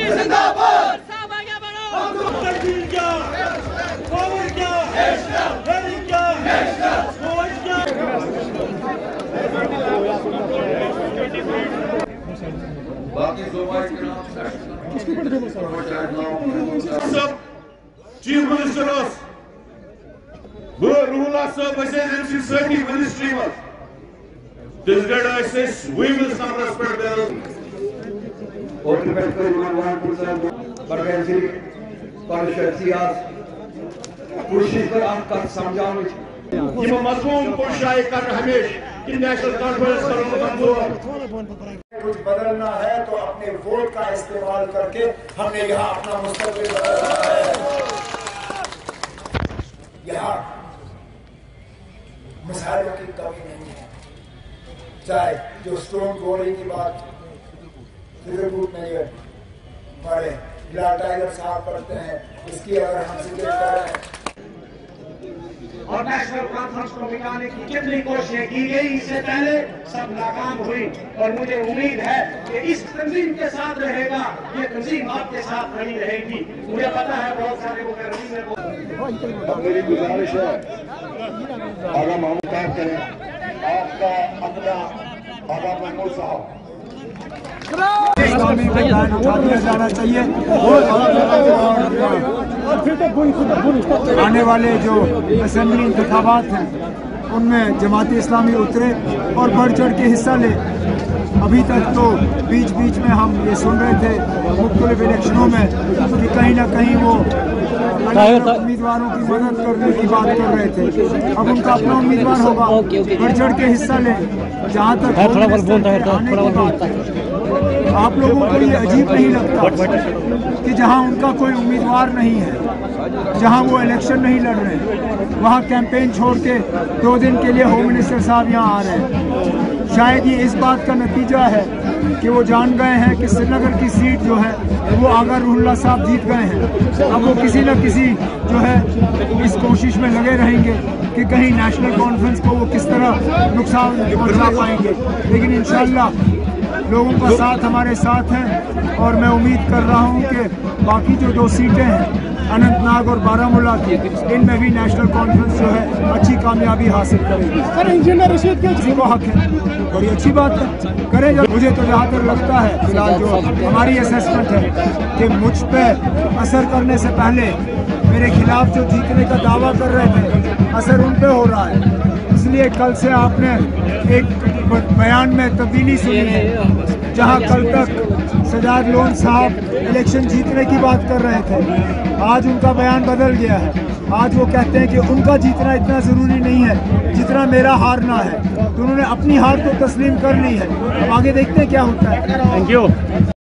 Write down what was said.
Chief minister روحلا صاحب ساری ministry مز تس گڑ ویمس نمبرس پہ کوشش کر سمجھانے مضمون کو شائع کر ہمیشہ کہ نیشنل کانفرنس کچھ بدلنا ہے تو اپنے ووٹ کا استعمال کر کے ہم نے یہاں اپنا مستقبل بدلنا ہے. یہاں مسائلوں کی کمی نہیں ہے. چاہے جو اسٹون گولی کی بات فکر بوٹ نہیں ہے پڑھے بلال ٹائگر صاحب پڑھتے ہیں اس کی اگر ہم ذکر کریں اور نیشنل کانفرنس کو مٹانے کی جتنی کوششیں کی گئی اس سے پہلے سب ناکام ہوئی اور مجھے امید ہے کہ اس تنظیم کے ساتھ رہے گا یہ تنظیم آپ کے ساتھ کھڑی رہے گی. مجھے پتا ہے بہت سارے میری گزارش ہے آغا محمود صاحب کریں آپ کا اپنا آغا محمود صاحب اسلامی بیان اٹھا دیا جانا چاہیے. آنے والے جو اسمبلی انتخابات ہیں ان میں جماعت اسلامی اترے اور بڑھ چڑھ کے حصہ لے. ابھی تک تو بیچ بیچ میں ہم یہ سن رہے تھے مختلف الیکشنوں میں کہ کہیں نہ کہیں وہ امیدواروں کی مدد کرنے کی بات کر رہے تھے. اب ان کا اپنا امیدوار ہوگا, بڑھ چڑھ کے حصہ لیں. جہاں تک آپ لوگوں کو یہ عجیب نہیں لگتا کہ جہاں ان کا کوئی امیدوار نہیں ہے, جہاں وہ الیکشن نہیں لڑ رہے, وہاں کیمپین چھوڑ کے 2 دن کے لیے ہوم منسٹر صاحب یہاں آ رہے ہیں. شاید یہ اس بات کا نتیجہ ہے کہ وہ جان گئے ہیں کہ سری نگر کی سیٹ جو ہے وہ آغا روحلا صاحب جیت گئے ہیں. اب وہ کسی نہ کسی جو ہے اس کوشش میں لگے رہیں گے کہ کہیں نیشنل کانفرنس کو وہ کس طرح نقصان پہنچا پائیں گے. لیکن انشاءاللہ لوگوں کا ساتھ ہمارے ساتھ ہے اور میں امید کر رہا ہوں کہ باقی جو 2 سیٹیں ہیں اننت ناگ اور بارامولہ کی, ان میں بھی نیشنل کانفرنس جو ہے اچھی کامیابی حاصل کرے گی. انجینئر رشید کے کسی کو حق ہے, بڑی اچھی بات ہے, کرے. مجھے تو جہاں تک لگتا ہے فی الحال جو ہماری اسیسمنٹ ہے کہ مجھ پہ اثر کرنے سے پہلے میرے خلاف جو جیتنے کا دعویٰ کر رہے تھے اثر ان پہ ہو رہا ہے. اس لیے کل سے آپ نے ایک بیان میں تبدیلی سنی ہے. جہاں کل تک سجاد لون صاحب الیکشن جیتنے کی بات کر رہے تھے, آج ان کا بیان بدل گیا ہے. آج وہ کہتے ہیں کہ ان کا جیتنا اتنا ضروری نہیں ہے جتنا میرا ہارنا ہے. تو انہوں نے اپنی ہار تو تسلیم کر لی ہے. اب آگے دیکھتے ہیں کیا ہوتا ہے. Thank you.